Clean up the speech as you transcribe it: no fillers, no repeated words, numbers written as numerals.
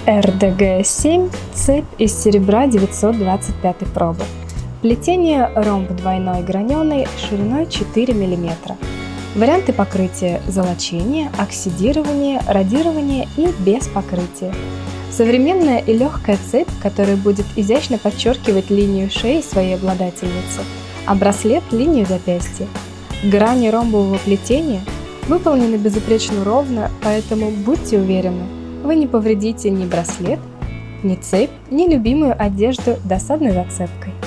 RDG7 цепь из серебра 925 пробы. Плетение ромб двойной граненый шириной 4 мм. Варианты покрытия: золочение, оксидирование, радирование и без покрытия. Современная и легкая цепь, которая будет изящно подчеркивать линию шеи своей обладательницы, а браслет – линию запястья. Грани ромбового плетения выполнены безупречно ровно, поэтому будьте уверены, вы не повредите ни браслет, ни цепь, ни любимую одежду досадной зацепкой.